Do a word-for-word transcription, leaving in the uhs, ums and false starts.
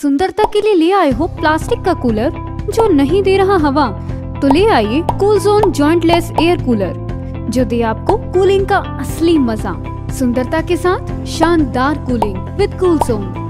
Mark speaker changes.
Speaker 1: सुंदरता के लिए ले आए हो प्लास्टिक का कूलर जो नहीं दे रहा हवा, तो ले आइए कूलजोन जॉइंटलेस एयर कूलर जो दे आपको कूलिंग का असली मजा। सुंदरता के साथ शानदार कूलिंग विद कूलजोन।